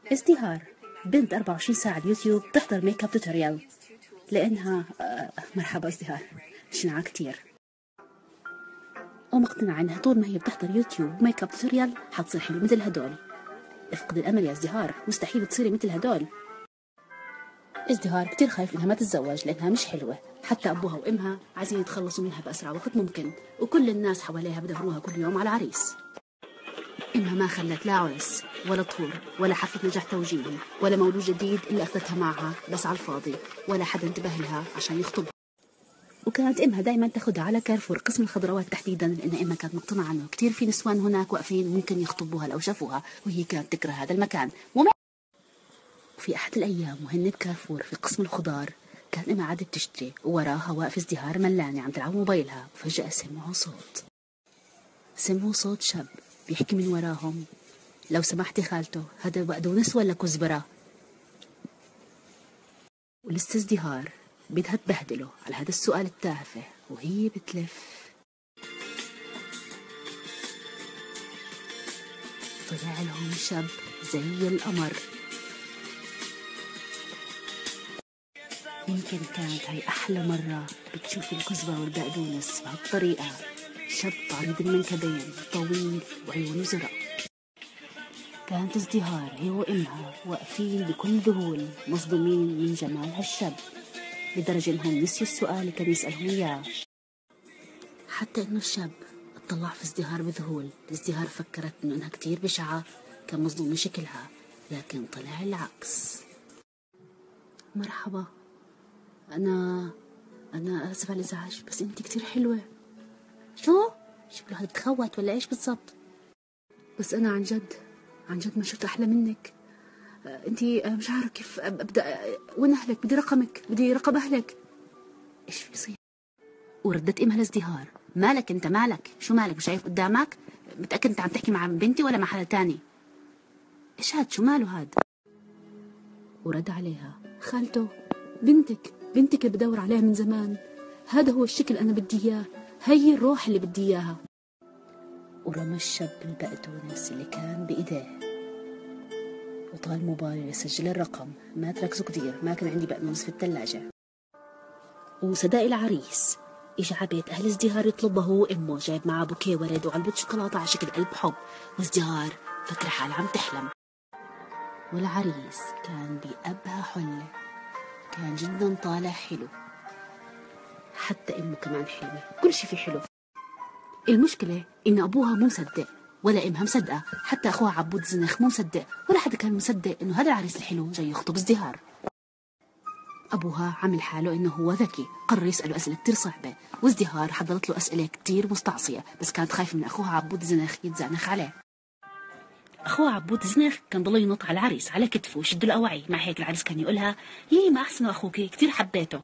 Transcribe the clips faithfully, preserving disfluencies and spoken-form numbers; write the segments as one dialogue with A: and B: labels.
A: ازدهار بنت أربعة وعشرين ساعة على اليوتيوب تحضر ميك اب توتوريال لأنها آه مرحبا ازدهار شنعة كتير ومقتنعة إنها طول ما هي بتحضر يوتيوب ميك اب توتوريال حتصير حلو مثل هدول. افقد الأمل يا ازدهار، مستحيل تصيري مثل هدول. ازدهار كتير خايف إنها ما تتزوج لأنها مش حلوة، حتى أبوها وأمها عايزين يتخلصوا منها بأسرع وقت ممكن، وكل الناس حواليها بدوروها كل يوم على عريس. إنها ما خلت لا عرس ولا طهور ولا حفلة نجاح توجيهي ولا مولود جديد إلا أخذتها معها بس على الفاضي، ولا حدا انتبه لها عشان يخطبها. وكانت إمها دايما تاخدها على كارفور قسم الخضروات تحديدا، لأن إمها كانت مقتنعة إنه كتير في نسوان هناك واقفين ممكن يخطبوها لو شافوها، وهي كانت تكره هذا المكان. وفي أحد الأيام وهن بكارفور في قسم الخضار كان إمها عادة تشتري ووراها واقف ازدهار ملانة عم تلعب موبايلها، وفجأة سمعوا صوت سمعوا صوت شاب بيحكي من وراهم: لو سمحتي خالته، هذا بقدونس ولا كزبرة؟ ولسه ازدهار بدها تبهدله على هذا السؤال التافه وهي بتلف. طلع لهم شاب زي القمر. يمكن كانت هاي أحلى مرة بتشوف الكزبرة والبقدونس بهالطريقة. شاب عريض المنكبين طويل وعيونه زرق. كانت ازدهار هي وإمها واقفين بكل ذهول مصدومين من جمال هالشاب، لدرجة إنهم نسيوا السؤال اللي كان يسألهم إياه. حتى إنه الشاب اطلع في ازدهار بذهول. ازدهار فكرت إنه إنها كتير بشعة، كان مصدوم من شكلها، لكن طلع العكس. مرحبا، أنا أنا آسف على الإزعاج بس أنت كتير حلوة. شو؟ شكله هذا بتخوت ولا إيش بالضبط؟ بس أنا عن جد عن جد ما شفت أحلى منك. أنتي مش عارف كيف أبدأ. وين أهلك؟ بدي رقمك، بدي رقم أهلك. إيش بيصير؟ وردت إمها لازدهار: مالك أنت، مالك؟ شو مالك؟ مش شايف قدامك؟ متأكد أنت عم تحكي مع بنتي ولا مع حدا تاني؟ إيش هاد؟ شو ماله هاد؟ ورد عليها: خالته، بنتك بنتك اللي بدور عليها من زمان، هذا هو الشكل أنا بدي إياه، هي الروح اللي بدي إياها. ورمى الشاب البقدونس اللي كان بإيديه وطال موبايله يسجل الرقم. ما تركزوا كتير، ما كان عندي بقدونس في الثلاجة. وصدق العريس إجا عبيت أهل ازدهار يطلبه هو وأمه، جايب معاه بوكيه ورد وعلبة شوكولاتة على شكل قلب حب، وازدهار فكر حالها عم تحلم. والعريس كان بأبهى حلة، كان جدا طالع حلو، حتى أمه كمان حلوة، كل شي فيه حلو. المشكلة إن أبوها مو مصدق ولا أمها مصدقة، حتى أخوها عبود زنخ مو مصدق، ولا حدا كان مصدق إنه هذا العريس الحلو جاي يخطب ازدهار. أبوها عمل حاله إنه هو ذكي، قرر يسأله أسئلة كتير صعبة، وازدهار حضرت له أسئلة كتير مستعصية، بس كانت خايفة من أخوها عبود زنخ يتزعنخ عليه. أخوها عبود زنخ كان ضل ينط على العريس على كتفه ويشد له أواعي، مع هيك العريس كان يقولها: ليه ما أحسنه أخوك، كتير حبيته.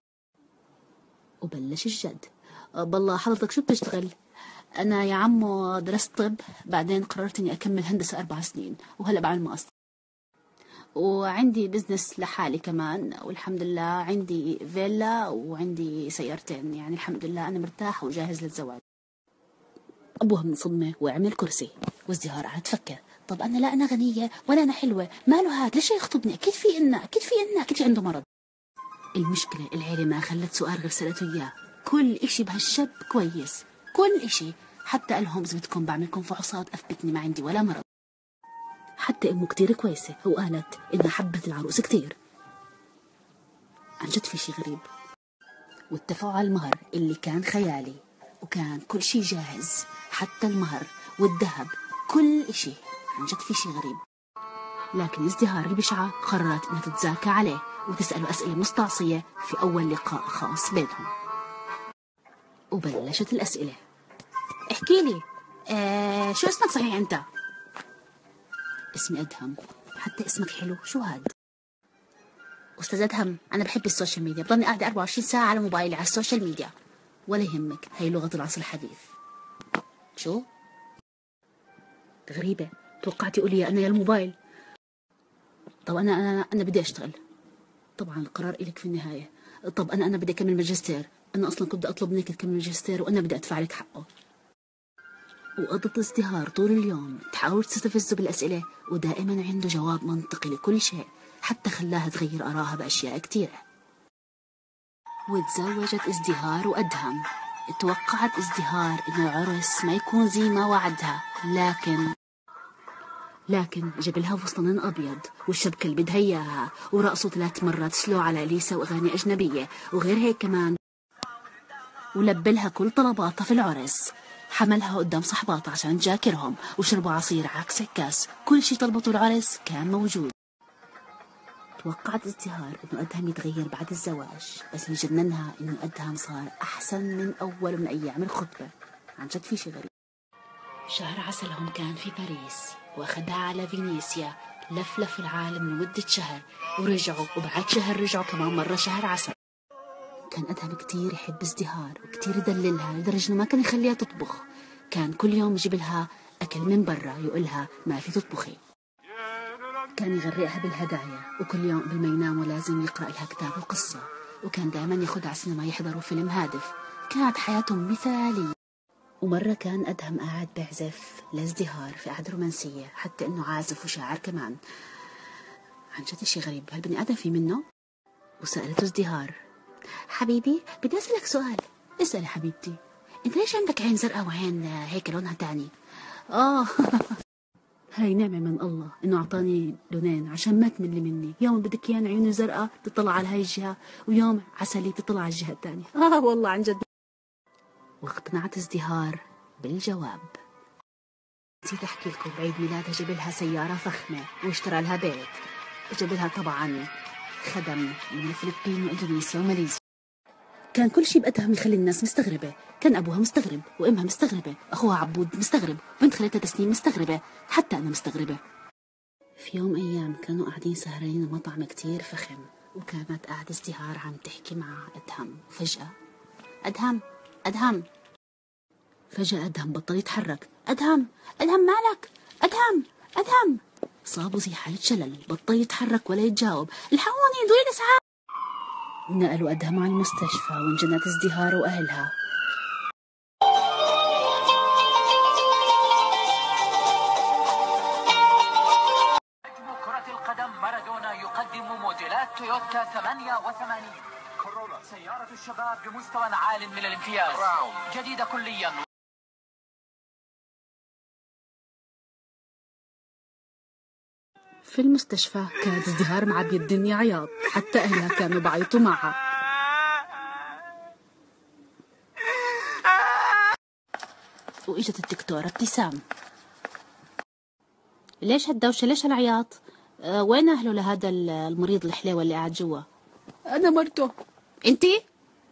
A: وبلش الجد: بالله حضرتك شو بتشتغل؟ أنا يا عمو درست طب، بعدين قررت إني أكمل هندسة أربع سنين، وهلأ بعمل ماستر، وعندي بزنس لحالي كمان، والحمد لله عندي فيلا وعندي سيارتين، يعني الحمد لله أنا مرتاح وجاهز للزواج. أبوها من صدمة وعمل كرسي، وازدهار قعدت تفكر: طب أنا لا أنا غنية ولا أنا حلوة، ماله هاد ليش يخطبني؟ أكيد في إنا أكيد في إنا أكيد في عنده مرض. المشكلة العيلة ما خلت سؤال غير سألته إياه: كل إشي بهالشاب كويس، كل إشي، حتى قالهم إذا بدكم بعملكم فحوصات أثبتني ما عندي ولا مرض. حتى أمه كتير كويسة وقالت إنها حبت العروس كتير. عن جد في شي غريب. واتفقوا على المهر اللي كان خيالي، وكان كل شي جاهز، حتى المهر والذهب كل إشي. عن جد في شي غريب. لكن ازدهار البشعة قررت إنها تتزاكى عليه وتسأله أسئلة مستعصية في أول لقاء خاص بينهم. وبلشت الأسئلة: احكي لي آه شو اسمك صحيح أنت؟ اسمي أدهم. حتى اسمك حلو، شو هاد؟ أستاذ أدهم، أنا بحب السوشيال ميديا، بضلني قاعدة أربعة وعشرين ساعة على موبايلي على السوشيال ميديا. ولا يهمك، هي لغة العصر الحديث. شو؟ غريبة، توقعتي قولي أنا يا الموبايل. طب أنا أنا أنا بدي أشتغل. طبعا القرار إلك في النهاية. طب أنا أنا بدي أكمل ماجستير، أنا أصلا كنت أطلب منك تكمل ماجستير وأنا بدي أدفع لك حقه. وقضت ازدهار طول اليوم تحاول تستفزه بالأسئلة، ودائما عنده جواب منطقي لكل شيء، حتى خلاها تغير آراها بأشياء كتيرة. وتزوجت ازدهار وأدهم. توقعت ازدهار إنه العرس ما يكون زي ما وعدها، لكن لكن جبلها فستان أبيض والشبكة اللي بدها إياها، ورقصوا ثلاث مرات سلو على إليسا وأغاني أجنبية، وغير هيك كمان ولبلها كل طلباتها في العرس. حملها قدام صحباتها عشان تجاكرهم، وشربوا عصير عكس الكاس. كل شي طلبته العرس كان موجود. توقعت ازدهار إنه أدهم يتغير بعد الزواج، بس اللي جننها إنه أدهم صار أحسن من أول من أيام الخطبة. عن جد في شي غريب. شهر عسلهم كان في باريس، وأخدها على فينيسيا. لف لف العالم لمدة شهر ورجعوا، وبعد شهر رجعوا كمان مرة شهر عسل. كان أدهم كتير يحب ازدهار وكتير يدللها، لدرجة ما كان يخليها تطبخ. كان كل يوم يجيب لها أكل من برا، يقولها ما في تطبخي. كان يغرقها بالهدايا، وكل يوم قبل ما يناموا لازم يقرأ لها كتاب وقصة. وكان دائما ياخدها على السينما يحضروا فيلم هادف. كانت حياتهم مثالية. ومرة كان أدهم قاعد بعزف لازدهار في قعدة رومانسية، حتى إنه عازف وشاعر كمان. عن جد شي غريب، هالبني آدم في منه. وسألته ازدهار: حبيبي بدي أسألك سؤال. اسألي حبيبتي. انت ليش عندك عين زرقاء وعين هيك لونها تاني؟ آه هاي نعمة من الله إنه أعطاني لونين عشان ما تملي مني. يوم بدك إياني عيوني زرقاء تطلع على هاي الجهة، ويوم عسلي تطلع على الجهة الثانية. آه والله عن جد. واقتنعت ازدهار بالجواب. نسيت أحكي لكم، بعيد ميلادها جاب لها سيارة فخمة واشترى لها بيت، وجاب لها طبعا خدم من الفلبين وإندونيسيا وماليزيا. كان كل شيء بأدهم يخلي الناس مستغربة. كان أبوها مستغرب، وأمها مستغربة، أخوها عبود مستغرب، بنت خالتها تسنيم مستغربة، حتى أنا مستغربة. في يوم أيام كانوا قاعدين سهرين بمطعم كتير فخم، وكانت قاعدة ازدهار عم تحكي مع أدهم. وفجأة أدهم أدهم فجأة أدهم بطل يتحرك. أدهم أدهم مالك؟ أدهم أدهم صابوا زي حالة شلل، بطل يتحرك ولا يتجاوب. الحقوني دول الإسعاف. نقلوا أدهم على المستشفى، وانجنت ازدهار وأهلها.
B: نجم كرة القدم مارادونا يقدم موديلات تويوتا ثمانية وثمانين كورولا، سيارة الشباب بمستوى عال من الامتياز، جديدة كليا.
A: في المستشفى كانت ازدهار معبية الدنيا عياط، حتى أهلها كانوا بعيطوا معها. وإجت الدكتورة ابتسام. ليش هالدوشة؟ ليش هالعياط؟ أه وين أهله لهذا المريض الحليوة اللي قاعد جوا؟ أنا مرته. أنتي؟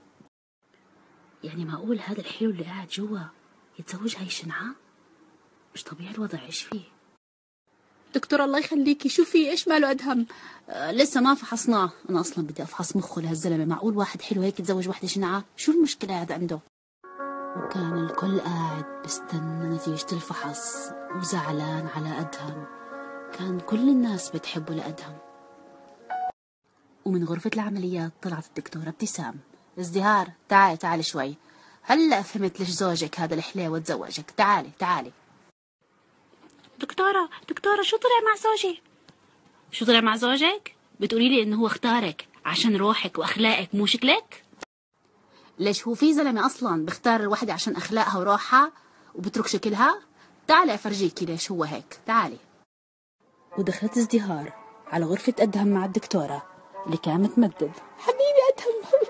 A: يعني معقول هذا الحلو اللي قاعد جوا يتزوج هاي الشنعة؟ مش طبيعي الوضع. إيش فيه؟ دكتور الله يخليكي، شوفي إيش ماله أدهم؟ أه لسه ما فحصناه. أنا أصلا بدي أفحص مخه لهالزلمة. معقول واحد حلو هيك يتزوج واحدة شنعة؟ شو المشكلة هذا عنده؟ وكان الكل قاعد بستنى نتيجة الفحص وزعلان على أدهم. كان كل الناس بتحبه لأدهم. ومن غرفة العمليات طلعت الدكتورة ابتسام. ازدهار تعالي تعالي شوي. هلأ فهمت ليش زوجك هذا الحليوة تزوجك. تعالي تعالي. دكتورة دكتورة شو طلع مع زوجي؟ شو طلع مع زوجك؟ بتقولي لي إنه هو اختارك عشان روحك وأخلاقك مو شكلك؟ ليش هو في زلمة أصلا بختار الوحدة عشان أخلاقها وروحها وبترك شكلها؟ تعالي أفرجيكي ليش هو هيك. تعالي. ودخلت ازدهار على غرفة أدهم مع الدكتورة اللي كان متمدد. حبيبي أدهم.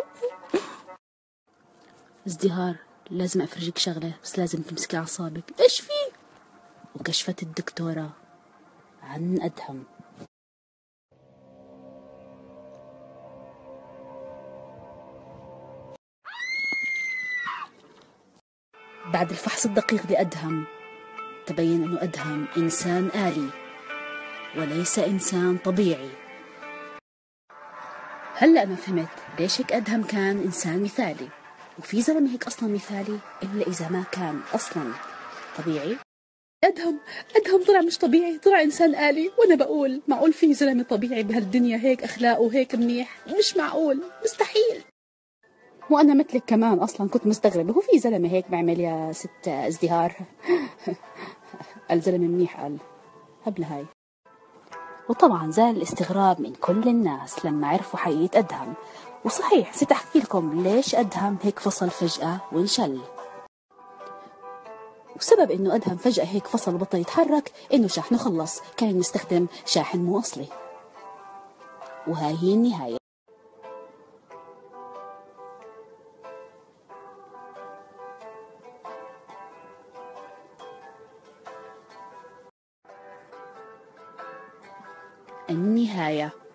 A: ازدهار لازم أفرجيك شغلة، بس لازم تمسكي أعصابك. إيش فيه؟ وكشفت الدكتورة عن أدهم. بعد الفحص الدقيق لأدهم تبين أنه أدهم إنسان آلي وليس إنسان طبيعي. هلأ أنا فهمت ليش هيك أدهم كان إنسان مثالي. وفي زلمة هيك أصلا مثالي إلا إذا ما كان أصلا طبيعي. أدهم أدهم طلع مش طبيعي، طلع إنسان آلي. وأنا بقول معقول في زلمة طبيعي بهالدنيا هيك أخلاقه هيك منيح؟ مش معقول، مستحيل. وأنا مثلك كمان أصلا كنت مستغربة، هو في زلمة هيك بعمل يا ست ازدهار؟ الزلمة منيح قال قبل هاي. وطبعا زال الاستغراب من كل الناس لما عرفوا حقيقة أدهم. وصحيح ستحكي لكم ليش أدهم هيك فصل فجأة وانشل. وسبب إنه أدهم فجأة هيك فصل وبطل يتحرك إنه شاحنه خلص، كان يستخدم شاحن مو أصلي. وهاي هي النهاية. النهاية.